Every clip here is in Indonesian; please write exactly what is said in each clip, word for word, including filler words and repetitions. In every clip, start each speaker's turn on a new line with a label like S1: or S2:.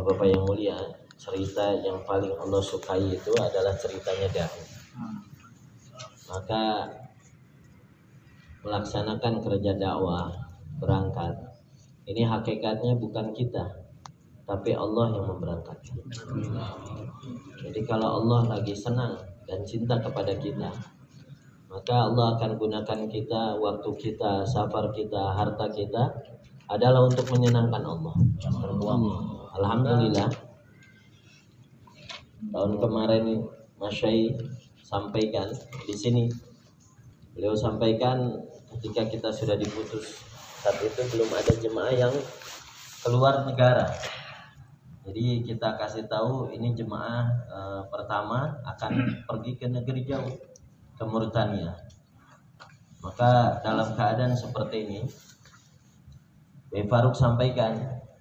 S1: Bapak-bapak yang mulia, cerita yang paling Allah sukai itu adalah ceritanya dai. Maka melaksanakan kerja dakwah, berangkat, ini hakikatnya bukan kita, tapi Allah yang memberangkatkan. Jadi kalau Allah lagi senang dan cinta kepada kita, maka Allah akan gunakan kita, waktu kita, safar kita, harta kita adalah untuk menyenangkan Allah. Alhamdulillah, tahun kemarin Mas Syai sampaikan di sini, beliau sampaikan ketika kita sudah diputus, saat itu belum ada jemaah yang keluar negara. Jadi kita kasih tahu ini jemaah e, pertama akan pergi ke negeri jauh, ke Mauritania. Maka dalam keadaan seperti ini, B. Faruk sampaikan,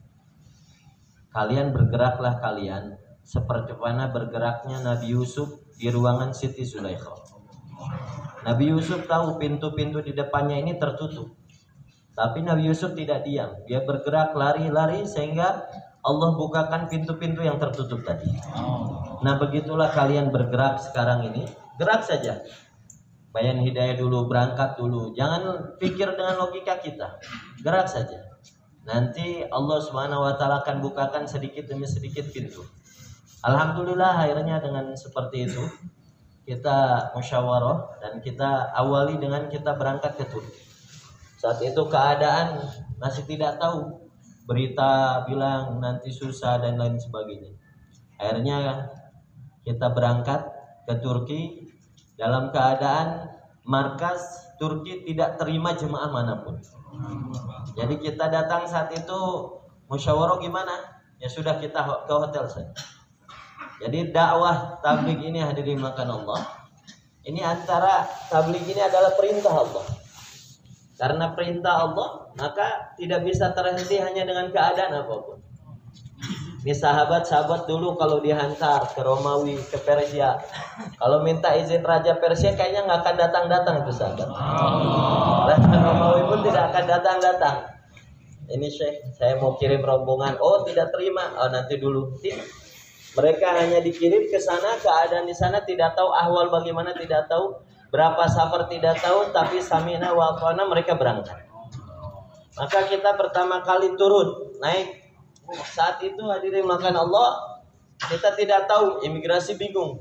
S1: kalian bergeraklah kalian seperti mana bergeraknya Nabi Yusuf di ruangan Siti Zulaikha. Nabi Yusuf tahu pintu-pintu di depannya ini tertutup, tapi Nabi Yusuf tidak diam. Dia bergerak lari-lari sehingga Allah bukakan pintu-pintu yang tertutup tadi. Nah begitulah kalian bergerak sekarang ini, gerak saja. Bayan hidayah dulu, berangkat dulu. Jangan pikir dengan logika kita, gerak saja. Nanti Allah Subhanahu wa Ta'ala akan bukakan sedikit demi sedikit pintu. Alhamdulillah akhirnya dengan seperti itu kita musyawarah dan kita awali dengan kita berangkat ke Turki. Saat itu keadaan masih tidak tahu, berita bilang nanti susah dan lain sebagainya. Akhirnya kita berangkat ke Turki dalam keadaan markas Turki tidak terima jemaah manapun. Jadi kita datang saat itu musyawarah gimana? Ya sudah, kita ke hotel saja. Jadi dakwah tabligh ini hadirin makan Allah, ini antara tabligh ini adalah perintah Allah. Karena perintah Allah, maka tidak bisa terhenti hanya dengan keadaan apapun. Ini sahabat-sahabat dulu kalau dihantar ke Romawi, ke Persia, kalau minta izin Raja Persia kayaknya nggak akan datang-datang itu sahabat. Raja Romawi pun tidak akan datang-datang. Ini Syekh, saya mau kirim rombongan. Oh tidak terima, oh nanti dulu. Tidak. Mereka hanya dikirim ke sana, keadaan di sana tidak tahu ahwal bagaimana, tidak tahu berapa safar, tidak tahu, tapi samina wa ata'na, mereka berangkat. Maka kita pertama kali turun, naik. Saat itu hadirin makan Allah, kita tidak tahu, imigrasi bingung.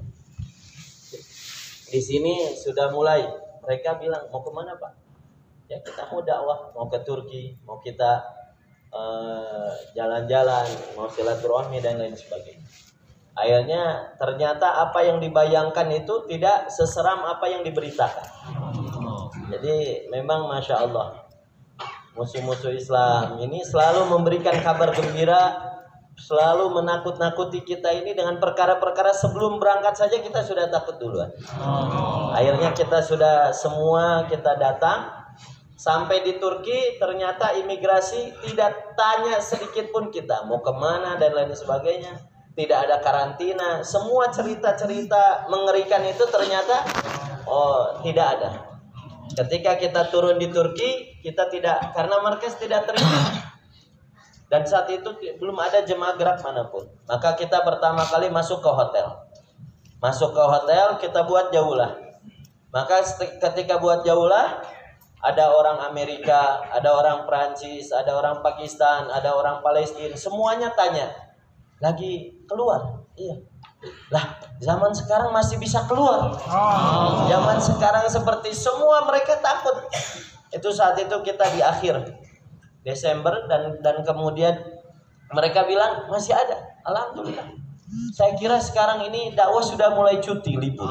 S1: Di sini sudah mulai, mereka bilang mau kemana Pak? Ya kita mau dakwah, mau ke Turki, mau kita uh, jalan-jalan, mau silaturahmi dan lain sebagainya. Akhirnya ternyata apa yang dibayangkan itu tidak seseram apa yang diberitakan. Jadi memang Masya Allah, musuh-musuh Islam ini selalu memberikan kabar gembira, selalu menakut-nakuti kita ini dengan perkara-perkara sebelum berangkat saja kita sudah takut duluan. Akhirnya kita sudah semua kita datang sampai di Turki, ternyata imigrasi tidak tanya sedikit pun kita mau kemana dan lain sebagainya. Tidak ada karantina, semua cerita-cerita mengerikan itu ternyata oh tidak ada. Ketika kita turun di Turki, kita tidak, karena markas tidak terima. Dan saat itu belum ada jemaah gerak manapun. Maka kita pertama kali masuk ke hotel. Masuk ke hotel, kita buat jaulah. Maka ketika buat jaulah, ada orang Amerika, ada orang Prancis, ada orang Pakistan, ada orang Palestina, semuanya tanya. Lagi keluar, iya. Lah, zaman sekarang masih bisa keluar. Zaman sekarang seperti semua mereka takut. Itu saat itu kita di akhir Desember dan dan kemudian mereka bilang masih ada. Alhamdulillah. Saya kira sekarang ini dakwah sudah mulai cuti libur.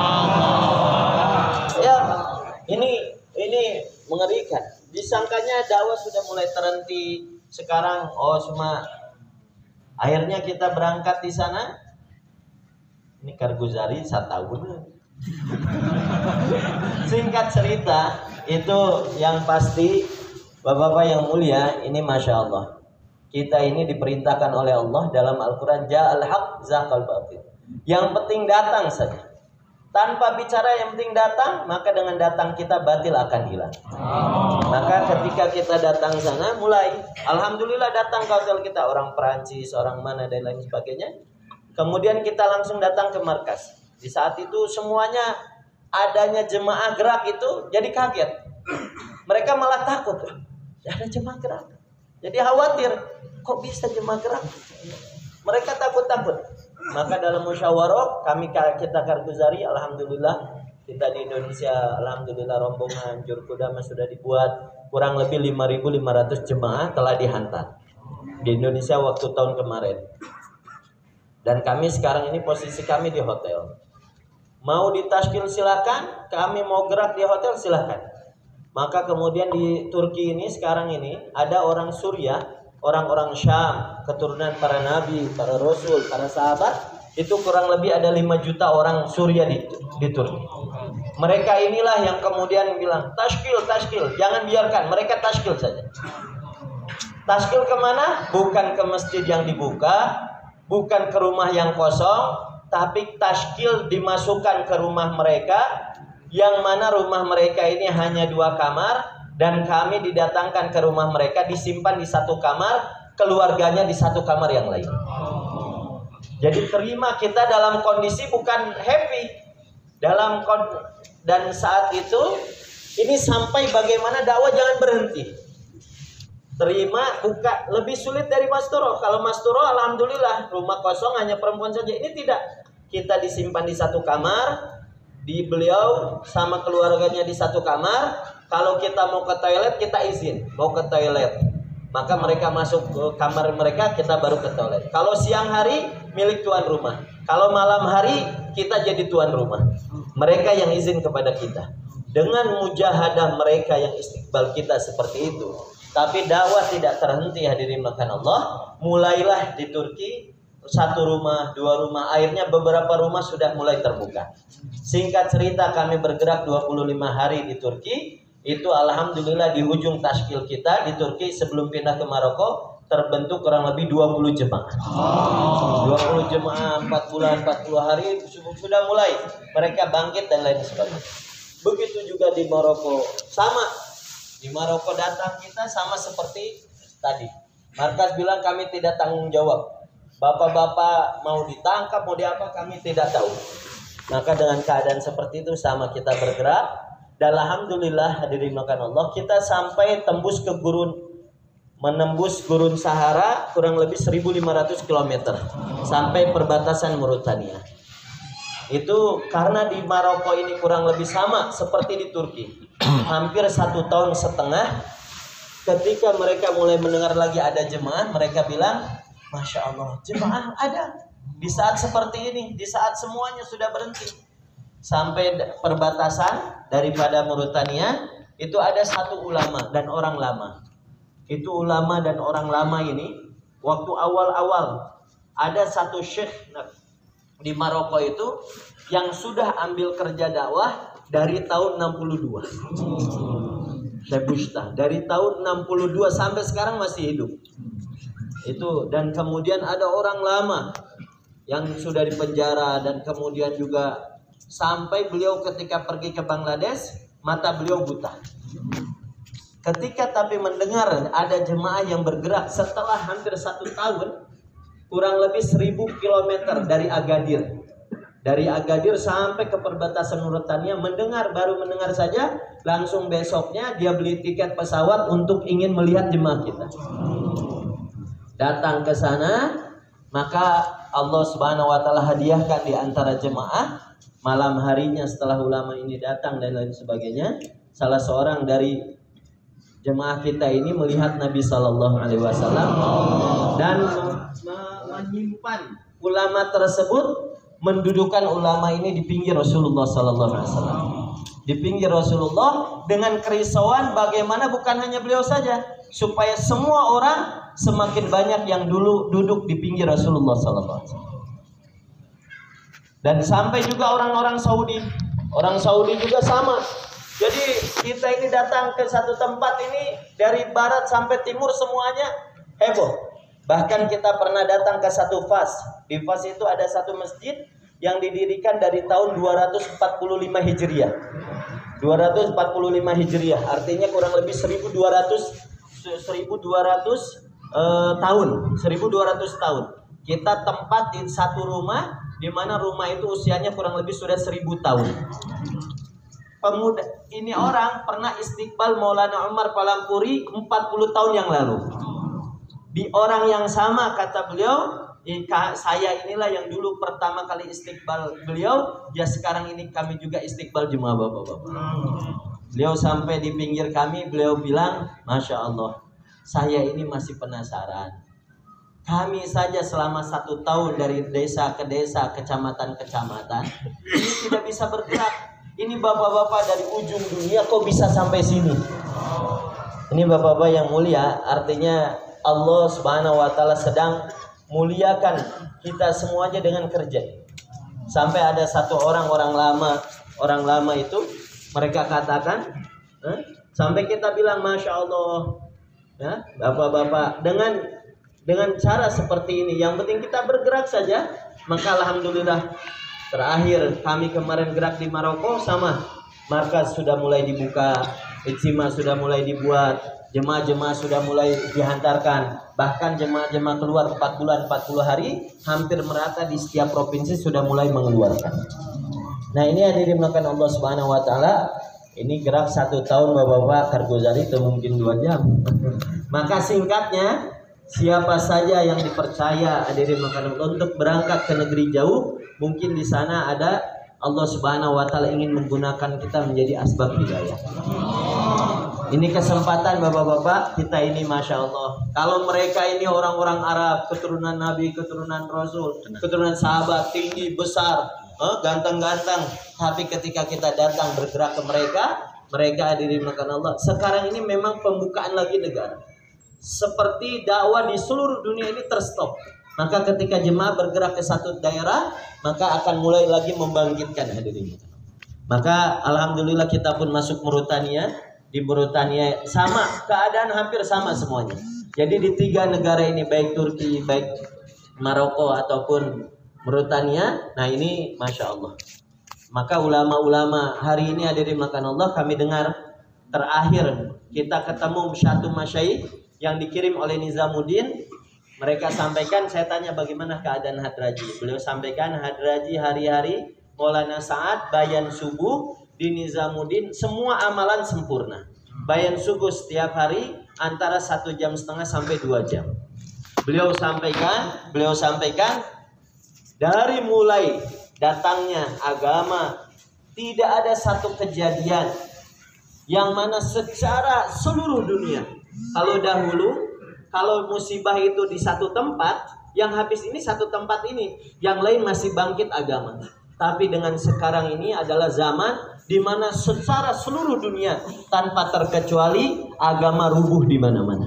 S1: Ya, ini ini mengerikan. Disangkanya dakwah sudah mulai terhenti. Sekarang oh cuma akhirnya kita berangkat di sana. Ini Karguzari satu tahun. Singkat cerita, itu yang pasti Bapak-bapak yang mulia, ini Masya Allah, kita ini diperintahkan oleh Allah dalam Al-Quran, Ja'al haq zaqal batil. Yang penting datang saja. Tanpa bicara, yang penting datang, maka dengan datang kita batil akan hilang. Maka ketika kita datang sana, mulai alhamdulillah datang ke hotel kita, orang Perancis, orang mana dan lain sebagainya. Kemudian kita langsung datang ke markas. Di saat itu semuanya adanya jemaah gerak itu jadi kaget. Mereka malah takut. Ada jemaah gerak. Jadi khawatir, kok bisa jemaah gerak? Mereka takut-takut. Maka dalam musyawarah kami kita Karguzari, alhamdulillah kita di Indonesia, alhamdulillah rombongan Jurkudama sudah dibuat, kurang lebih lima ribu lima ratus jemaah telah dihantar di Indonesia waktu tahun kemarin. Dan kami sekarang ini posisi kami di hotel. Mau ditaskil silakan, kami mau gerak di hotel silakan. Maka kemudian di Turki ini sekarang ini ada orang Suriah, orang-orang Syam, keturunan para nabi, para rasul, para sahabat, itu kurang lebih ada lima juta orang Suriah di, di Turki. Mereka inilah yang kemudian bilang, tashkil, tashkil, jangan biarkan, mereka tashkil saja. Tashkil kemana? Bukan ke masjid yang dibuka, bukan ke rumah yang kosong, tapi tashkil dimasukkan ke rumah mereka, yang mana rumah mereka ini hanya dua kamar, dan kami didatangkan ke rumah mereka, disimpan di satu kamar, keluarganya di satu kamar yang lain. Jadi terima kita dalam kondisi bukan happy, dalam dan saat itu ini sampai bagaimana dakwah jangan berhenti. Terima buka lebih sulit dari Masturo. Kalau Masturo alhamdulillah rumah kosong hanya perempuan saja. Ini tidak. Kita disimpan di satu kamar, di beliau sama keluarganya di satu kamar. Kalau kita mau ke toilet, kita izin mau ke toilet, maka mereka masuk ke kamar mereka, kita baru ke toilet. Kalau siang hari milik tuan rumah, kalau malam hari kita jadi tuan rumah. Mereka yang izin kepada kita. Dengan mujahadah mereka yang istiqbal kita seperti itu. Tapi dakwah tidak terhenti, hadirin makan Allah. Mulailah di Turki satu rumah, dua rumah, akhirnya beberapa rumah sudah mulai terbuka. Singkat cerita, kami bergerak dua puluh lima hari di Turki. Itu alhamdulillah di ujung tashkil kita di Turki sebelum pindah ke Maroko terbentuk kurang lebih dua puluh jemaah. dua puluh jemaah empat bulan, empat puluh hari sudah mulai mereka bangkit dan lain sebagainya. Begitu juga di Maroko, sama. Di Maroko datang kita sama seperti tadi. Markas bilang kami tidak tanggung jawab. Bapak-bapak mau ditangkap, mau diapa kami tidak tahu. Maka dengan keadaan seperti itu sama kita bergerak. Dan alhamdulillah hadirin makan Allah, kita sampai tembus ke gurun, menembus gurun Sahara kurang lebih seribu lima ratus kilometer sampai perbatasan Mauritania. Itu karena di Maroko ini kurang lebih sama seperti di Turki. Hampir satu tahun setengah ketika mereka mulai mendengar lagi ada jemaah, mereka bilang, Masya Allah, jemaah ada. Di saat seperti ini, di saat semuanya sudah berhenti. Sampai perbatasan daripada Mauritania itu ada satu ulama dan orang lama. Itu ulama dan orang lama ini waktu awal-awal ada satu syekh di Maroko itu yang sudah ambil kerja dakwah dari tahun enam puluh dua. Syekh Busta dari tahun enam puluh dua sampai sekarang masih hidup. Itu dan kemudian ada orang lama yang sudah dipenjara dan kemudian juga sampai beliau ketika pergi ke Bangladesh, mata beliau buta. Ketika tapi mendengar ada jemaah yang bergerak setelah hampir satu tahun, kurang lebih seribu kilometer dari Agadir. Dari Agadir sampai ke perbatasan Mauritania, mendengar, baru mendengar saja, langsung besoknya dia beli tiket pesawat untuk ingin melihat jemaah kita. Datang ke sana, maka Allah Subhanahu wa taala hadiahkan di antara jemaah. Malam harinya setelah ulama ini datang dan lain sebagainya, salah seorang dari jemaah kita ini melihat Nabi Shallallahu Alaihi Wasallam dan menyimpan ulama tersebut, mendudukan ulama ini di pinggir Rasulullah Shallallahu Alaihi Wasallam, di pinggir Rasulullah dengan kerisauan bagaimana bukan hanya beliau saja, supaya semua orang semakin banyak yang dulu duduk di pinggir Rasulullah Shallallahu Alaihi Wasallam. Dan sampai juga orang-orang Saudi, orang Saudi juga sama. Jadi kita ini datang ke satu tempat ini dari barat sampai timur semuanya heboh. Bahkan kita pernah datang ke satu Fas. Di Fas itu ada satu masjid yang didirikan dari tahun dua ratus empat puluh lima Hijriah. dua ratus empat puluh lima Hijriah, artinya kurang lebih seribu dua ratus eh, tahun, seribu dua ratus tahun. Kita tempat di satu rumah, di mana rumah itu usianya kurang lebih sudah seribu tahun. Pemuda ini orang pernah istiqbal Maulana Umar Palampuri empat puluh tahun yang lalu. Di orang yang sama kata beliau, saya inilah yang dulu pertama kali istiqbal beliau, ya sekarang ini kami juga istiqbal jemaah bapak-bapak. Beliau sampai di pinggir kami, beliau bilang, Masya Allah, saya ini masih penasaran. Kami saja selama satu tahun dari desa ke desa, kecamatan-kecamatan, ini tidak bisa bergerak. Ini bapak-bapak dari ujung dunia kok bisa sampai sini? Ini bapak-bapak yang mulia, artinya Allah Subhanahu wa taala sedang muliakan kita semuanya dengan kerja. Sampai ada satu orang orang lama, orang lama itu mereka katakan, eh, sampai kita bilang Masya Allah, ya, bapak-bapak dengan dengan cara seperti ini, yang penting kita bergerak saja, maka alhamdulillah. Terakhir kami kemarin gerak di Maroko sama, markas sudah mulai dibuka, ijtima sudah mulai dibuat, jemaah-jemaah sudah mulai dihantarkan, bahkan jemaah-jemaah keluar empat bulan empat puluh hari, hampir merata di setiap provinsi sudah mulai mengeluarkan. Nah ini hadirin makan Allah Subhanahu wa taala, ini gerak satu tahun bapak-bapak, Kargozari itu mungkin dua jam. Maka singkatnya, siapa saja yang dipercaya hadirin makan Allah untuk berangkat ke negeri jauh, mungkin di sana ada Allah Subhanahu wa taala ingin menggunakan kita menjadi asbab hidayah. Ini kesempatan bapak-bapak kita ini Masya Allah. Kalau mereka ini orang-orang Arab, keturunan Nabi, keturunan Rasul, keturunan sahabat, tinggi, besar, eh, ganteng-ganteng. Tapi ketika kita datang bergerak ke mereka, mereka hadirin makan Allah. Sekarang ini memang pembukaan lagi negara. Seperti dakwah di seluruh dunia ini terstop. Maka ketika jemaah bergerak ke satu daerah, maka akan mulai lagi membangkitkan hadirin. Maka alhamdulillah kita pun masuk Mauritania. Di Mauritania sama, keadaan hampir sama semuanya. Jadi di tiga negara ini, baik Turki, baik Maroko ataupun Mauritania, nah ini Masya Allah. Maka ulama-ulama hari ini hadirin makan Allah, kami dengar terakhir kita ketemu satu masyaikh yang dikirim oleh Nizamuddin. Mereka sampaikan, saya tanya bagaimana keadaan Hadraji. Beliau sampaikan Hadraji hari-hari Maulana Sa'ad bayan subuh di Nizamuddin semua amalan sempurna. Bayan subuh setiap hari antara satu jam setengah sampai dua jam. Beliau sampaikan, beliau sampaikan dari mulai datangnya agama tidak ada satu kejadian yang mana secara seluruh dunia. Kalau dahulu kalau musibah itu di satu tempat, yang habis ini satu tempat ini, yang lain masih bangkit agama. Tapi dengan sekarang ini adalah zaman di mana secara seluruh dunia tanpa terkecuali agama rubuh di mana-mana.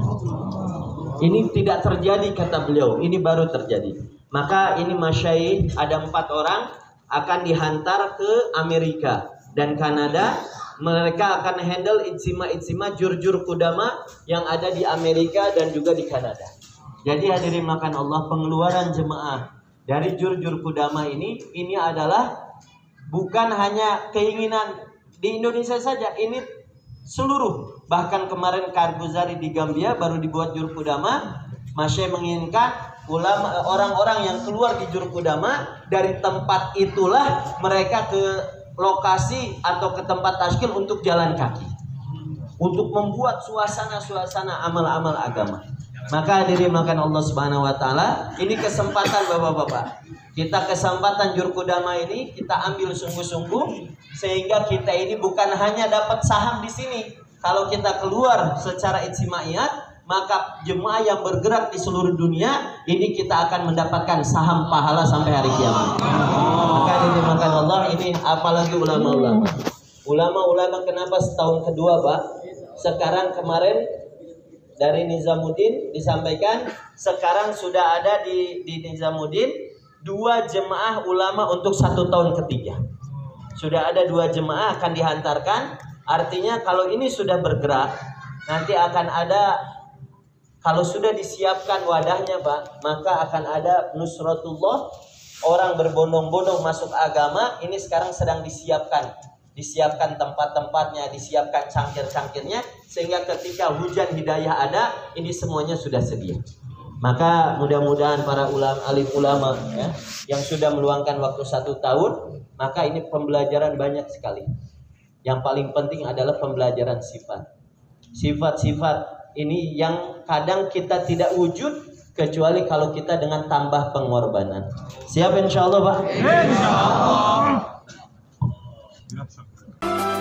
S1: Ini tidak terjadi kata beliau, ini baru terjadi. Maka ini masyaikh ada empat orang akan dihantar ke Amerika dan Kanada. Mereka akan handle ijtima-ijtima jur-jur kudama yang ada di Amerika dan juga di Kanada. Jadi hadirin makan Allah, pengeluaran jemaah dari jur-jur kudama ini, ini adalah bukan hanya keinginan di Indonesia saja, ini seluruh. Bahkan kemarin Kargozari di Gambia baru dibuat jur kudama. Masya menginginkan ulama, orang-orang yang keluar di jur kudama dari tempat itulah mereka ke lokasi atau ke tempat taskil untuk jalan kaki, untuk membuat suasana-suasana amal-amal agama. Maka hadirin makan Allah Subhanahu wa taala, ini kesempatan bapak-bapak. Kita kesempatan jur kudama ini kita ambil sungguh-sungguh sehingga kita ini bukan hanya dapat saham di sini. Kalau kita keluar secara ijtimaiyat, maka jemaah yang bergerak di seluruh dunia ini kita akan mendapatkan saham pahala sampai hari kiamat. Maka ini makan Allah, ini apalagi ulama-ulama. Ulama-ulama kenapa setahun kedua Pak? Sekarang kemarin dari Nizamuddin disampaikan sekarang sudah ada di, di Nizamuddin dua jemaah ulama untuk satu tahun ketiga. Sudah ada dua jemaah akan dihantarkan. Artinya kalau ini sudah bergerak, nanti akan ada, kalau sudah disiapkan wadahnya Pak, maka akan ada Nusratullah orang berbondong-bondong masuk agama, ini sekarang sedang disiapkan. Disiapkan tempat-tempatnya, disiapkan cangkir-cangkirnya, sehingga ketika hujan hidayah ada, ini semuanya sudah sedia. Maka mudah-mudahan para ulama, alim ulama ya, yang sudah meluangkan waktu satu tahun, maka ini pembelajaran banyak sekali. Yang paling penting adalah pembelajaran sifat. Sifat-sifat ini yang kadang kita tidak wujud, kecuali kalau kita dengan tambah pengorbanan. Siap insya Allah Pak?
S2: Insya Allah.